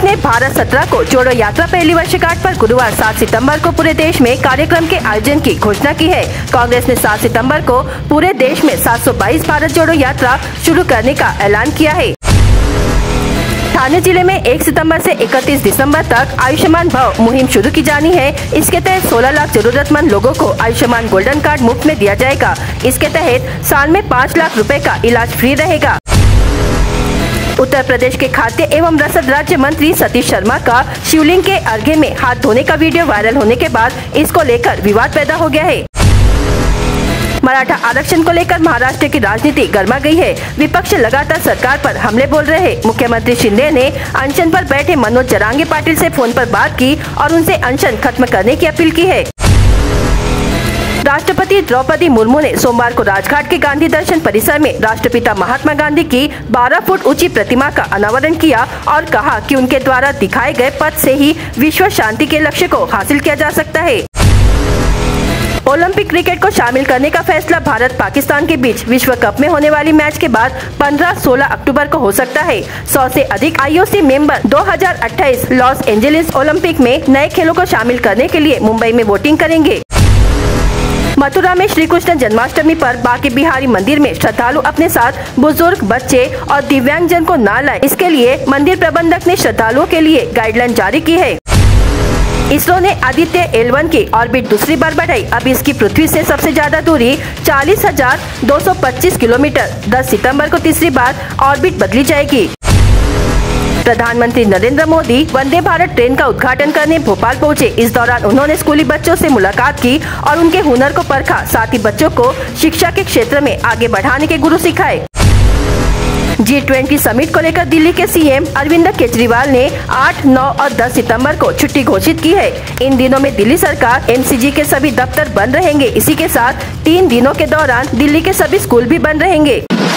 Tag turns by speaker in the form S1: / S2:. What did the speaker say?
S1: में भारत 17 को जोड़ो यात्रा पहली वर्षगांठ पर गुरुवार 7 सितंबर को पूरे देश में कार्यक्रम के आयोजन की घोषणा की है। कांग्रेस ने 7 सितंबर को पूरे देश में 722 भारत जोड़ो यात्रा शुरू करने का ऐलान किया है। ठाणे जिले में 1 सितंबर से 31 दिसंबर तक आयुष्मान भव मुहिम शुरू की जानी है। इसके तहत 16 लाख जरूरतमंद लोगों को आयुष्मान गोल्डन कार्ड मुफ्त में दिया जाएगा। इसके तहत साल में 5 लाख रुपए का इलाज फ्री रहेगा। उत्तर प्रदेश के खाद्य एवं रसद राज्य मंत्री सतीश शर्मा का शिवलिंग के अर्घ्य में हाथ धोने का वीडियो वायरल होने के बाद इसको लेकर विवाद पैदा हो गया है। मराठा आरक्षण को लेकर महाराष्ट्र की राजनीति गर्मा गई है। विपक्ष लगातार सरकार पर हमले बोल रहे हैं। मुख्यमंत्री शिंदे ने अनशन पर बैठे मनोज जरांगे पाटिल से फोन पर बात की और उनसे अनशन खत्म करने की अपील की है। राष्ट्रपति द्रौपदी मुर्मू ने सोमवार को राजघाट के गांधी दर्शन परिसर में राष्ट्रपिता महात्मा गांधी की 12 फुट ऊंची प्रतिमा का अनावरण किया और कहा कि उनके द्वारा दिखाए गए पथ से ही विश्व शांति के लक्ष्य को हासिल किया जा सकता है। ओलंपिक क्रिकेट को शामिल करने का फैसला भारत पाकिस्तान के बीच विश्व कप में होने वाली मैच के बाद 15-16 अक्टूबर को हो सकता है। 100 से अधिक IOC member 2028 Los Angeles Olympic में नए खेलों को शामिल करने के लिए मुंबई में वोटिंग करेंगे। मथुरा में श्री कृष्ण जन्माष्टमी पर बांके बिहारी मंदिर में श्रद्धालु अपने साथ बुजुर्ग, बच्चे और दिव्यांगजन को न लाएं। इसके लिए मंदिर प्रबंधक ने श्रद्धालुओं के लिए गाइडलाइन जारी की है। इसरो ने आदित्य L1 की ऑर्बिट दूसरी बार बढ़ाई। अब इसकी पृथ्वी से सबसे ज्यादा दूरी 40,225 किलोमीटर। 10 सितंबर को तीसरी बार ऑर्बिट बदली जाएगी। प्रधानमंत्री नरेंद्र मोदी वंदे भारत ट्रेन का उद्घाटन करने भोपाल पहुंचे। इस दौरान उन्होंने स्कूली बच्चों से मुलाकात की और उनके हुनर को परखा। साथ ही बच्चों को शिक्षा के क्षेत्र में आगे बढ़ाने के गुरु सिखाए। G20 समिट को लेकर दिल्ली के सीएम अरविंद केजरीवाल ने 8, 9 और 10 सितंबर को छुट्टी घोषित की है। इन दिनों में दिल्ली सरकार MCG के सभी दफ्तर बंद रहेंगे। इसी के साथ 3 दिनों के दौरान दिल्ली के सभी स्कूल भी बंद रहेंगे।